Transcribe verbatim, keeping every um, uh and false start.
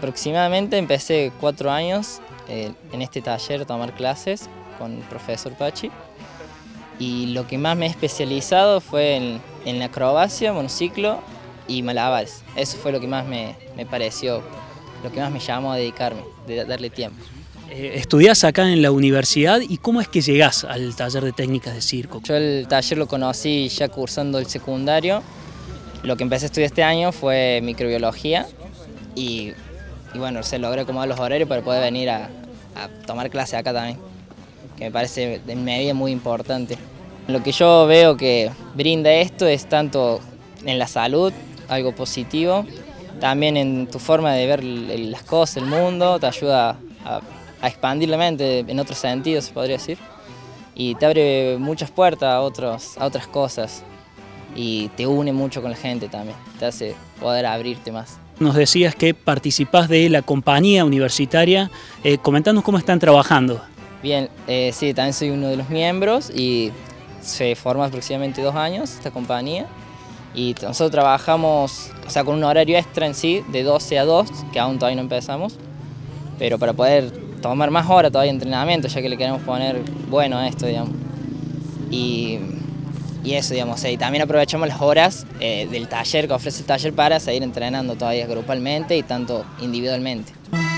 Aproximadamente empecé cuatro años eh, en este taller a tomar clases con el profesor Pachi. Y lo que más me he especializado fue en, en la acrobacia, monociclo y malabares. Eso fue lo que más me, me pareció, lo que más me llamó a dedicarme, de darle tiempo. Eh, estudiás acá en la universidad y ¿cómo es que llegás al taller de técnicas de circo? Yo el taller lo conocí ya cursando el secundario. Lo que empecé a estudiar este año fue microbiología y, y bueno, se logró acomodar los horarios para poder venir a, a tomar clase acá también, que me parece de medida muy importante. Lo que yo veo que brinda esto es tanto en la salud, algo positivo, también en tu forma de ver las cosas, el mundo, te ayuda a, a expandir la mente en otros sentidos, se podría decir, y te abre muchas puertas a, otros, a otras cosas y te une mucho con la gente también, te hace poder abrirte más. Nos decías que participás de la compañía universitaria, eh, comentanos cómo están trabajando. Bien, eh, sí, también soy uno de los miembros y se forma aproximadamente dos años esta compañía y nosotros trabajamos, o sea, con un horario extra en sí de doce a dos, que aún todavía no empezamos, pero para poder tomar más horas todavía de entrenamiento, ya que le queremos poner bueno a esto, digamos. Y, y eso, digamos, y también aprovechamos las horas eh, del taller que ofrece el taller para seguir entrenando todavía grupalmente y tanto individualmente.